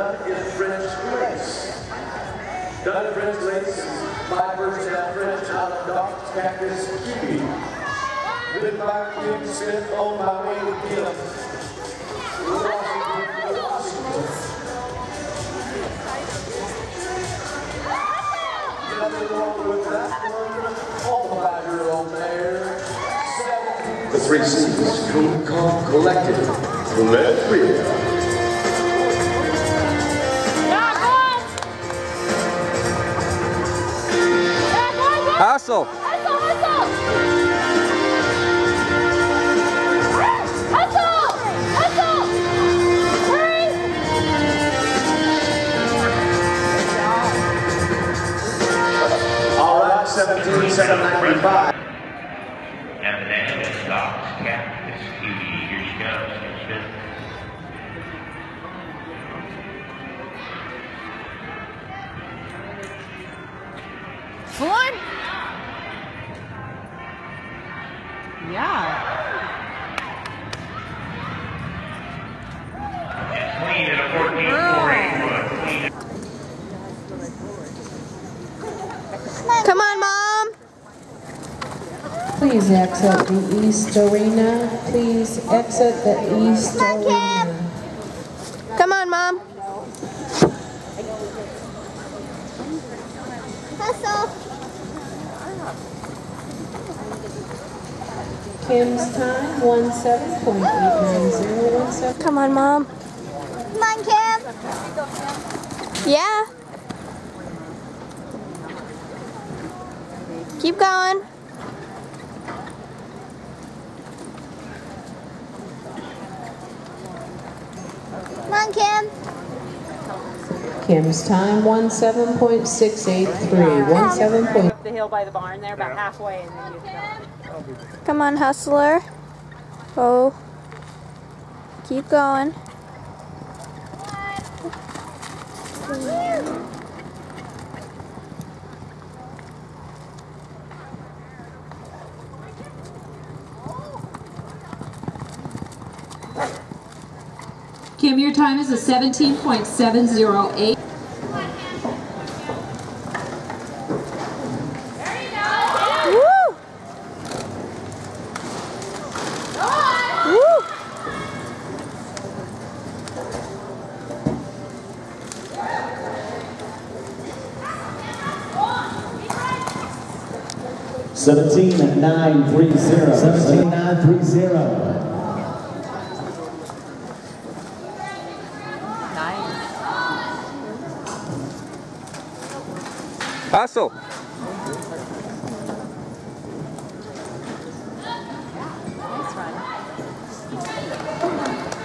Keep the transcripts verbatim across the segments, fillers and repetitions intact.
done is French lace. Done French lace is five percent French out of Doc's Cactus Kiwi. Written by Kim Smith, owned by Wayne Gill. Washington, Washington. Nothing wrong with that one. All the five-year-old there. The Three C's, Cool Calm Collective. Let's read. Hustle! Hustle! Hustle! Hustle! Hustle! Hurry! All right, seventeen, seven ninety-five. And then it's Doc's Cactus Kiwi. Here she goes. Here she goes. One. Yeah. It's clean at a fourteen four eight. Come on, Mom! Please exit the East Arena. Please exit the East Arena. Come on, Mom! Hustle! Kim's time, one seven point eight nine zero one seven. Come on, Mom. Come on, Kim. Yeah. Keep going. Come on, Kim. Kim's time, one seven point six eight three. one seven. Up the hill by the barn there, about halfway, and then you go. Come on, Hustler. Oh. Keep going. Kim, your time is a seventeen point seven zero eight. Seventeen nine three zero. Seventeen nine three zero. Hustle!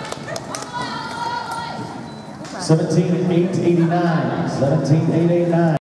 Seventeen eight eighty nine. Seventeen eight eighty nine.